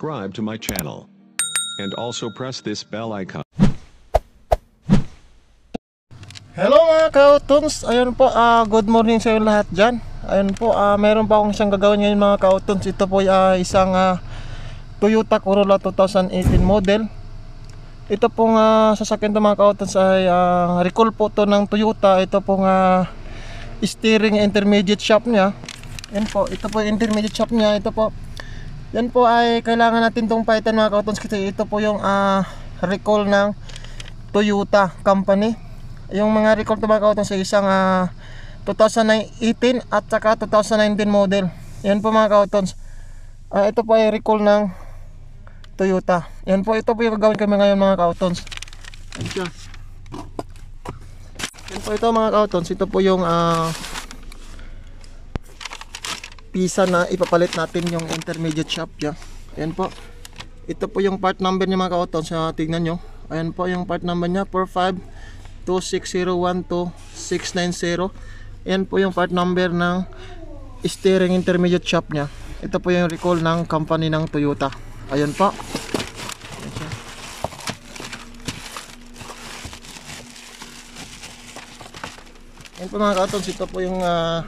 subscribe to my channel. And also press this bell icon. Hello mga kautons, ayun po, good morning sa inyo lahat dyan. Ayun po, meron pa akong isang gagawin ngayon mga kautons. Ito po isang Toyota Corolla 2018 model. Ito pong sasakyan to mga kautons ay recall po to ng Toyota. Ito pong steering intermediate shaft nya. Yan po, ito po yung intermediate shaft nya. Ito po, yan po ay kailangan natin tong palitan mga kautons, kasi ito po yung recall ng Toyota company. Yung mga recall to mga kautons sa isang 2018 at saka 2019 model. Yan po mga kautons, ito po ay recall ng Toyota. Yan po, ito po yung gagawin kami ngayon mga kautons. Yan po ito mga kautons, ito po yung pisa na ipapalit natin, yung intermediate shaft niya. Ayan po, ito po yung part number niya mga kautons. Tignan nyo, ayan po yung part number niya, 45260126990. Ayan po yung part number ng steering intermediate shaft niya. Ito po yung recall ng company ng Toyota. Ayan po. Ayan po mga kautons, ito po yung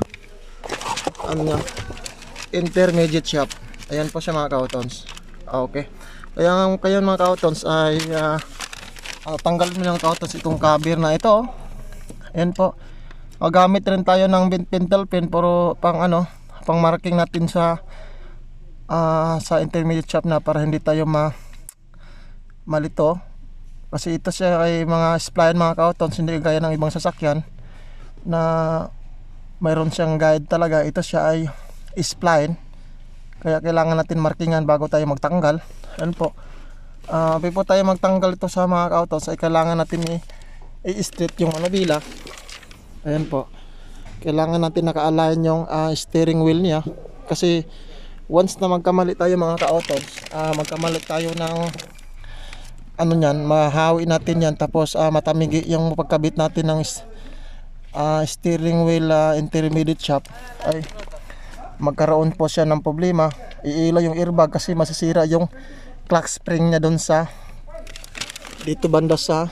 intermediate shaft. Ayan po siya mga kautons. Okay. Kaya mga kautons ay tanggalin mo lang kautons itong cover na ito. Ayan po. Magamit rin tayo ng pentel pen pero pang marking natin sa intermediate shaft na, para hindi tayo malito. Kasi ito siya ay mga spline mga kautons, hindi gaya ng ibang sasakyan na mayroon siyang guide talaga. Ito siya ay spline, kaya kailangan natin markingan bago tayo magtanggal. Ayan po, before tayo magtanggal ito sa mga kautons ay kailangan natin i-straight yung manubila. Ayan po, kailangan natin naka-align yung steering wheel niya, kasi once na magkamali tayo mga kautons, magkamali tayo ng mahawi natin yan, tapos matamigi yung pagkabit natin ng steering wheel intermediate shaft, ay magkaroon po siya ng problema. Iila yung airbag kasi masisira yung clock spring niya doon sa dito banda sa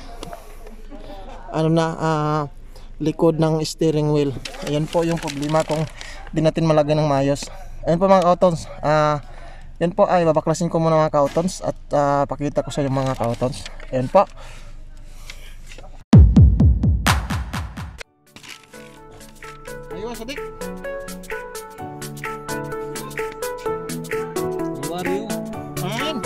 likod ng steering wheel. Ayan po yung problema kung di natin malagyan ng maayos. Ayan po mga kautons, yan po ay babaklasin ko muna mga kautons at pakita ko sa inyo mga kautons. Ayan po. Ayun, sadik. Wario. Ayan.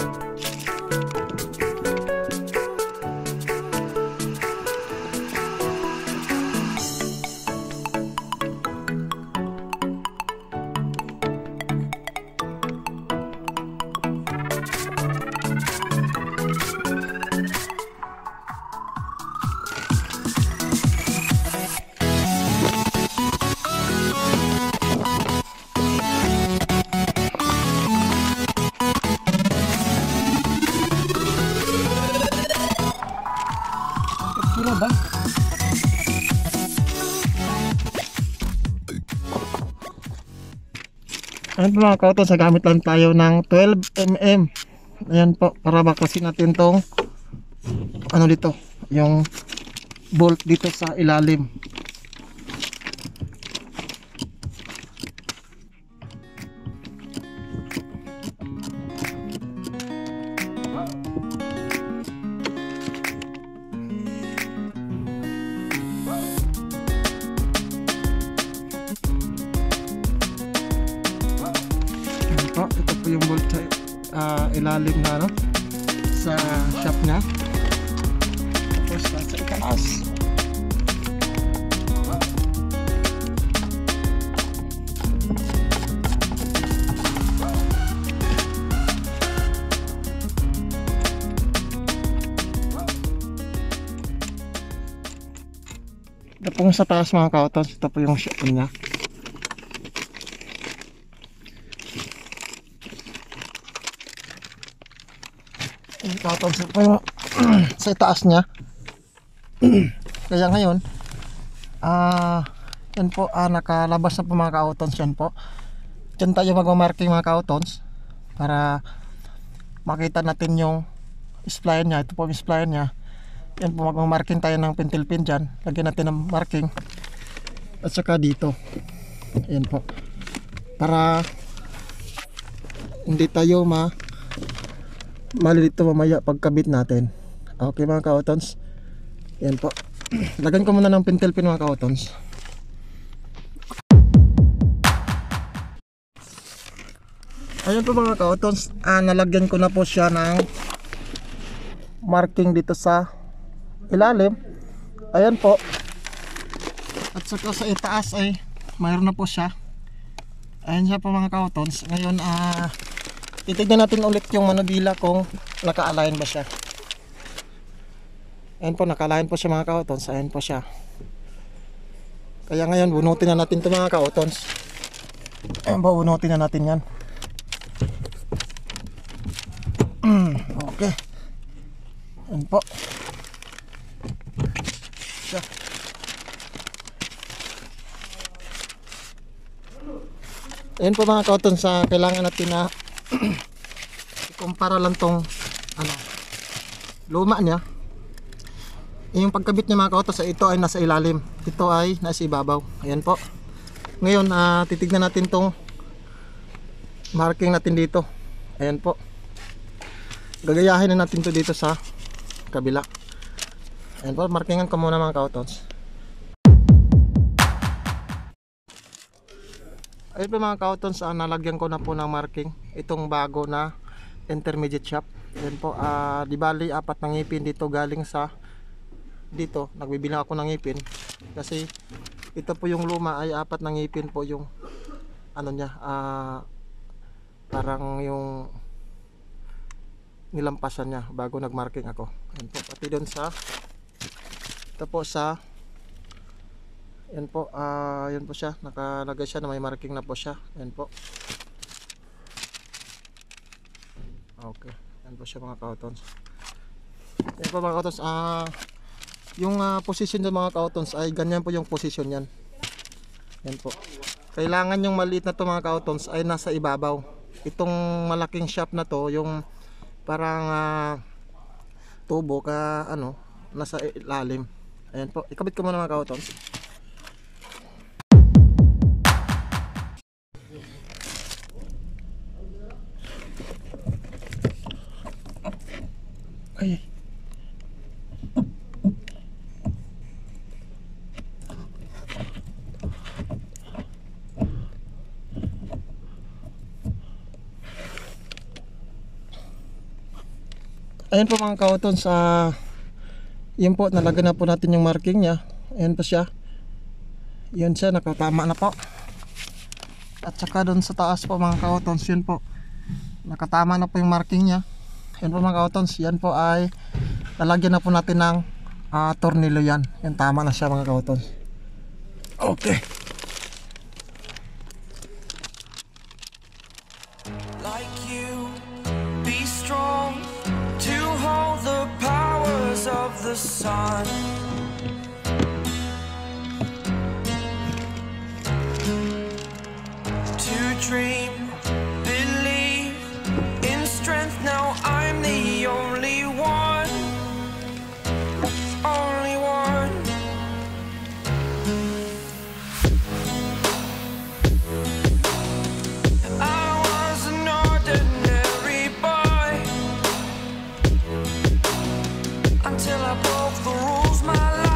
Ba? Ayan po mga kautons, gamit lang tayo ng 12mm. Ayan po, para baklasin natin tong dito, yung bolt dito sa ilalim. Ito po yung bolt sa ilalim na sa shaft nya. Tapos sa itaas. Ito po sa taas mga kautons, ito po yung shaft nya. Sa itaas niya. Kaya ngayon yan po, nakalabas na po mga kautons. Yan po, dyan tayo magmamarking mga kautons para makita natin yung spline niya. Ito po yung spline niya. Yan po, mag-marking tayo ng pentel pin dyan. Lagyan natin ng marking. At saka dito. Ayan po. Para hindi tayo malilito mamaya pagkabit natin. Okay mga kaotons. Ayan po. Lagyan ko muna ng pentel pin mga kaotons. Ayan po mga kaotons. Nalagyan ko na po siya ng marking dito sa ilalim. Ayan po. At saka sa itaas ay mayroon na po siya. Ayan siya po mga kaotons. Ngayon titignan natin ulit yung manubila kung naka-align ba siya. Ayan po, naka-align po siya mga kaotons. Ayan po siya. Kaya ngayon bunutin na natin ito mga kaotons. Ayan po, bunutin na natin yan. Okay. Ayan po. Siya. Ayan po mga kaotons, kailangan natin na ikumpara lang tong luma niya. Yung pagkabit niya mga kaotons, ito ay nasa ilalim, ito ay nasa ibabaw. Ayan po. Ngayon titignan natin tong marking natin dito. Ayan po. Gagayahin na natin to dito sa kabila. Ayan po, markingan ko muna mga kaotons. Ayun po mga kaotons, nalagyan ko na po ng marking itong bago na intermediate shaft. Ayan po, di bali 4 na ngipin dito galing sa dito. Nagbibilang ako ng ngipin kasi ito po yung luma ay 4 na ngipin po yung ano niya, parang yung nilampasan niya bago nagmarking ako. Ayan po, pati doon sa ito po sa yan po, yan po siya, nakalagay siya na may marking na po siya. Yan po. Okay, yan po siya mga kaotons. Yan po mga kaotons, yung position ng mga kaotons ay ganyan po yung position yan. Yan po. Kailangan yung maliit na to mga kaotons ay nasa ibabaw. Itong malaking shaft na to, yung parang tubo nasa ilalim. Ayan po, ikabit ko muna mga kaotons. Ay. Ayan po mga kaotons, yun po, nalagyan na po natin yung marking nya. Ayan po siya. Yun siya, nakatama na po. At saka doon sa taas po mga kaotons, yun po, nakatama na po yung marking nya. Ayan po mga kaotons, yan po ay lalagyan na po natin ng tornilyo yan. Yan, tama na siya mga kaotons. Okay. Like you, be strong to hold the powers of the sun. To dream, believe in strength. Now I'm the only one, only one. I was an ordinary boy until I broke the rules. My life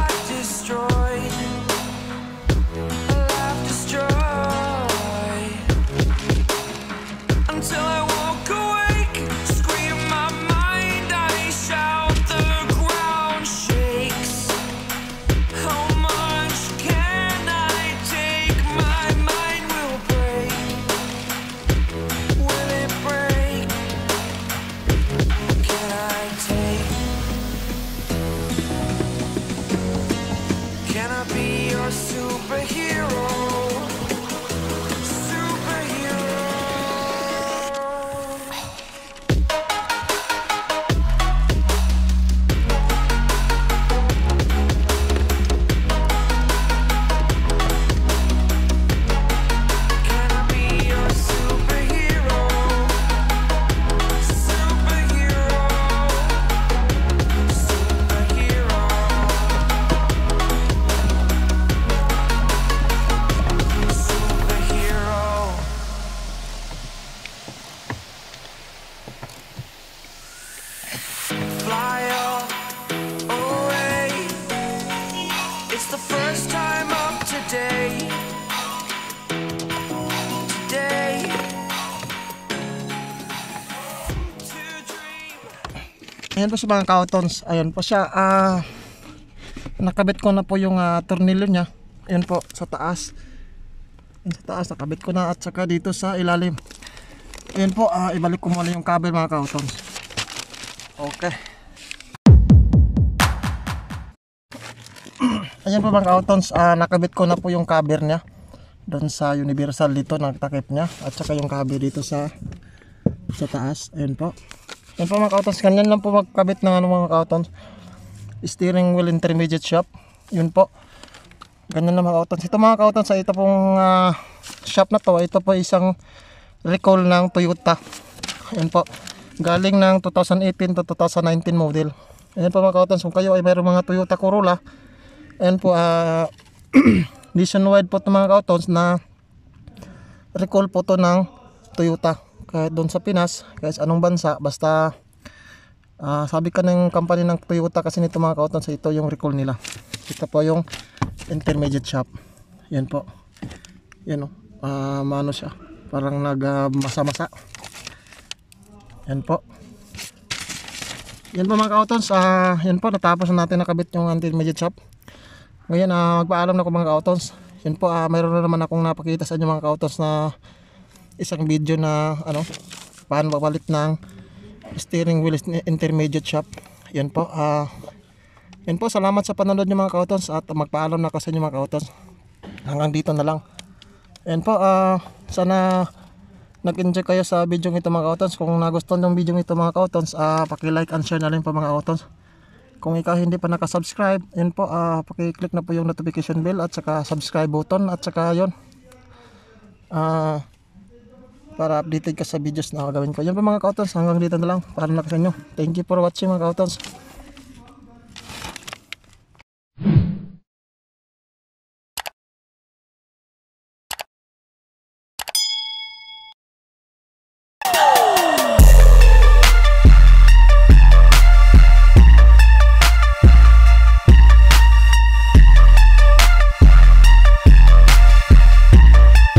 Ayan po si mga kautons. Ayan po siya. Nakabit ko na po yung tornilyo niya. Ayan po sa taas. Ayan sa taas nakabit ko na, at saka dito sa ilalim. Ayan po, ibalik ko muna yung cover mga kautons. Okay. Ayan po mga kautons, nakabit ko na po yung cover niya doon sa universal dito, nagtakip niya, at saka yung cover dito sa taas. Ayan po. Ayan po mga kautons, ganyan lang po magkabit ng mga kautons. Steering wheel intermediate shop. Yun po. Ganyan lang mga kautons. Ito mga kautons, ito pong shop na to, ito po isang recall ng Toyota. Ayan po. Galing ng 2018 to 2019 model. Ayan po mga kautons, kung kayo ay mayroong mga Toyota Corolla, ayan po, nationwide po ito mga kautons na recall po to ng Toyota. Kahit doon sa Pinas, kahit anong bansa, basta sabi ka ng company ng Toyota kasi nito mga kautons, ito yung recall nila. Ito po yung intermediate shop. Yan po. Yan o. Mano siya. Parang nagmasa-masa. Yan po. Yan po mga kautons. Yan po. Natapos na natin nakabit yung intermediate shop. Ngayon magpaalam na ko mga kautons. Yan po. Mayroon na naman akong napakita sa inyo mga kautons na isang video na paano papalit ng steering wheel intermediate shop. Yan po. Yan po, salamat sa panonood niyo mga kautons, at magpaalam na kasi niyo mga kautons. Hanggang dito na lang. Yan po, sana nag-enjoy kayo sa video ito mga kautons. Kung nagustuhan yung video ito mga kautons, paki-like and share na rin po mga kautons. Kung ikaw hindi pa nakasubscribe, yan po, paki-click na po yung notification bell at saka subscribe button, at saka yun, para updated ka sa videos na gagawin ko. Yan po mga kautons, hanggang dito na lang. Paalam na kasi nyo. Thank you for watching mga kautons.